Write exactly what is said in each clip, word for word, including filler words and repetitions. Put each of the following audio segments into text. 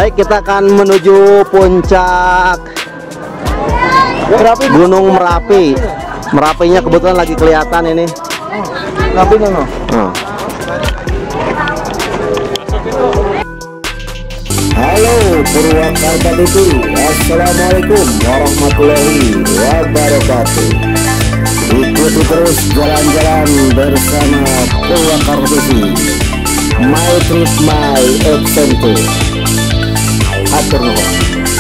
Baik, kita akan menuju puncak Gunung Merapi. Merapinya kebetulan lagi kelihatan ini. Merapi nono. Oh. Halo Purwakarta T V, assalamualaikum warahmatullahi wabarakatuh. Ikuti terus jalan-jalan bersama Purwakarta T V. My trip, my adventure. Atur nuhun.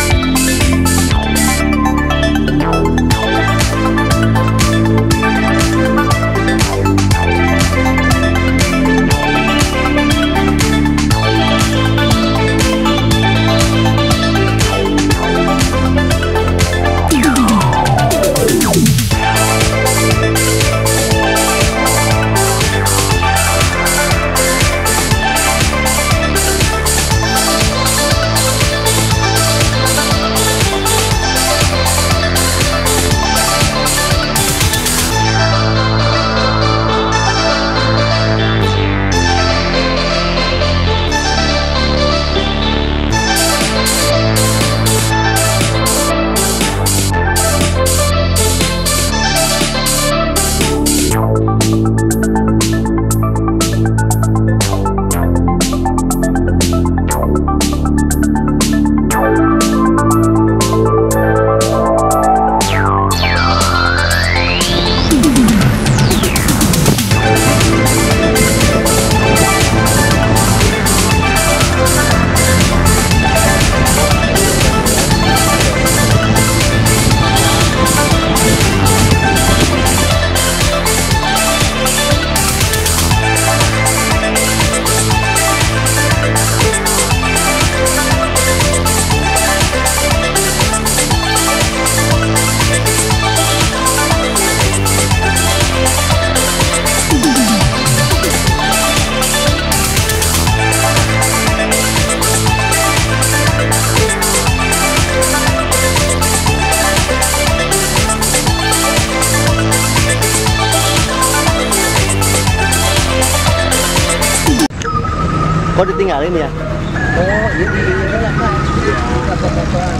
Kok ditinggalin ya? Oh, iya iya lah Kak. Apa-apaan.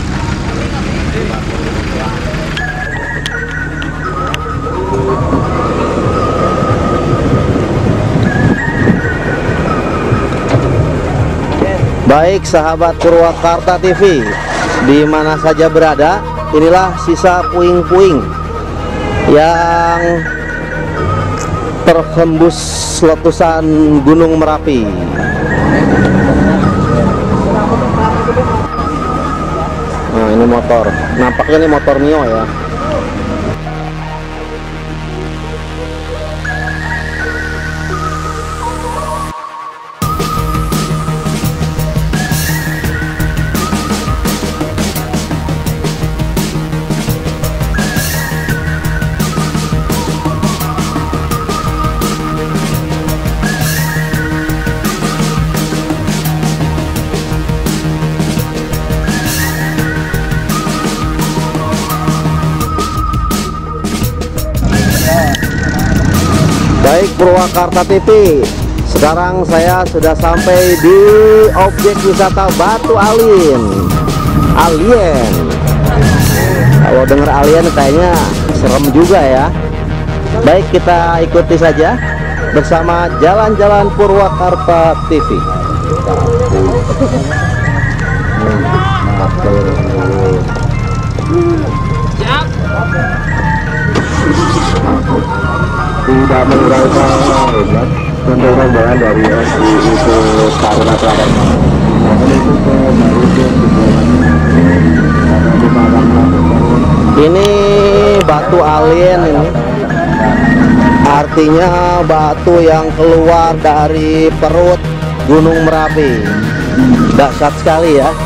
Baik sahabat Purwakarta T V, di mana saja berada, inilah sisa puing-puing yang terhembus letusan Gunung Merapi. Nah, ini motor. Nampaknya ini motor Mio ya. Baik Purwakarta T V, sekarang saya sudah sampai di objek wisata Batu Alien. Alien. Kalau dengar alien kayaknya serem juga ya. Baik, kita ikuti saja bersama Jalan-Jalan Purwakarta T V. Tidak mengurangi hebat untuk rombongan dari S I itu Taruna Teladan. Ini batu alien ini. Artinya batu yang keluar dari perut Gunung Merapi. Dahsyat sekali ya.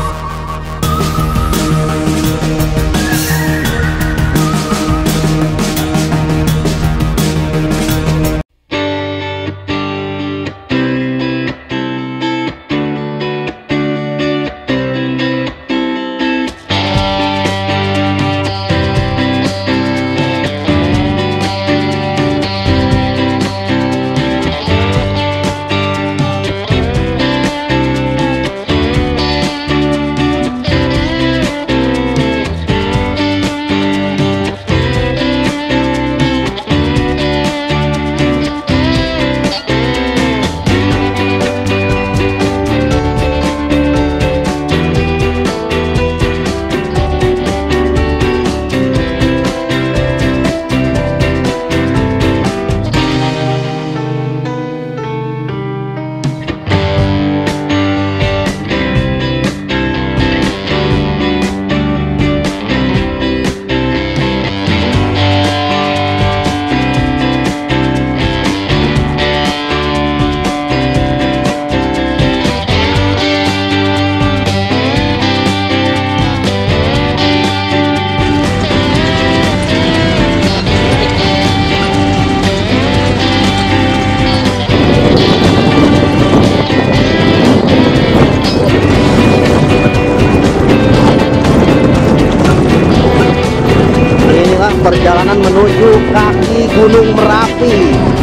Merapi.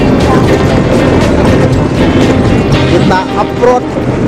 Kita upload.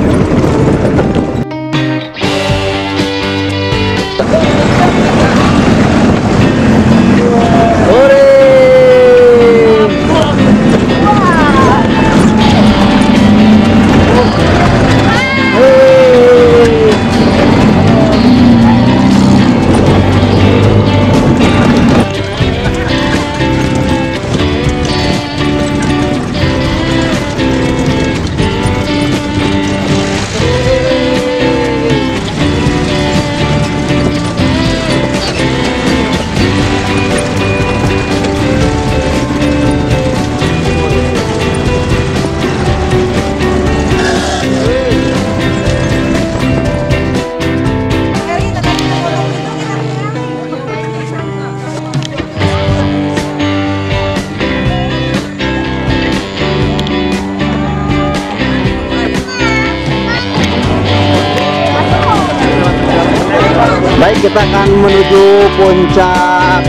Baik, kita akan menuju puncak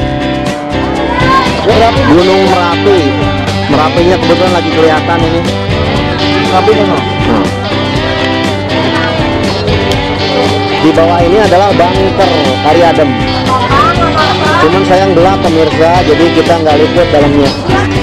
Gunung Merapi. Merapinya kebetulan lagi kelihatan ini. Merapi kan? Hmm. Di bawah ini adalah bunker Kari Adem. Cuman sayang gelap pemirsa, jadi kita nggak liput dalamnya.